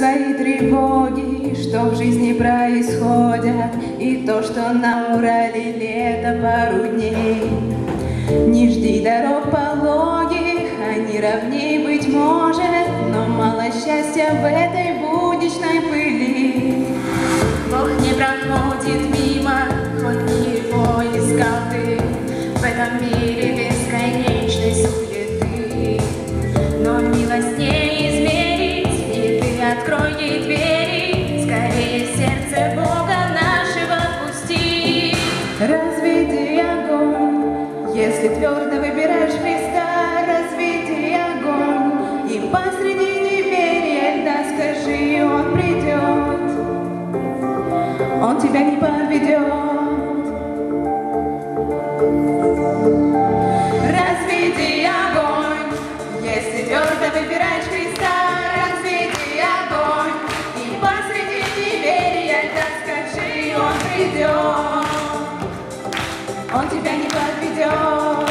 свои тревоги, что в жизни происходят, и то, что на Урале лето пару дней. Не жди дорог пологих, они ровней, быть может, но мало счастья в этой будничной пыли. Бог не проходит мимо, хоть его искал ты в этом мире бесконечной суеты. Но милость не измерить, и ты открой ей двери, скорее сердце Бога нашего пусти. Разведи огонь, если твердо выбираешь Христа, разведи огонь, и посреди неверия льда скажи, Он придет, Он тебя не подведет. Разведи огонь, если твердо выбираешь Христа, разведи огонь, и посреди неверия льда скажи, Он придет, Он тебя не подведет.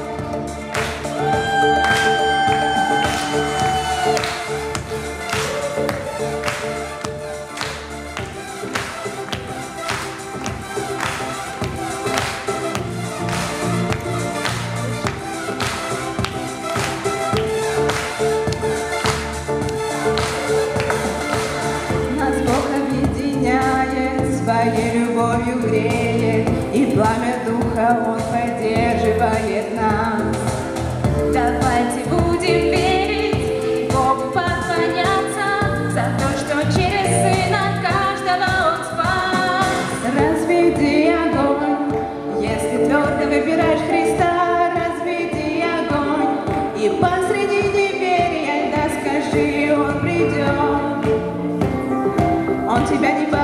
Своей любовью греет, и пламя духа Он поддерживает нас. Давайте будем верить, Богу поклоняться за то, что через Сына каждого Он спас. Разведи огонь, если твердо выбираешь Христа, разведи огонь, и посреди неверия льда скажи, Он придет, Он тебя не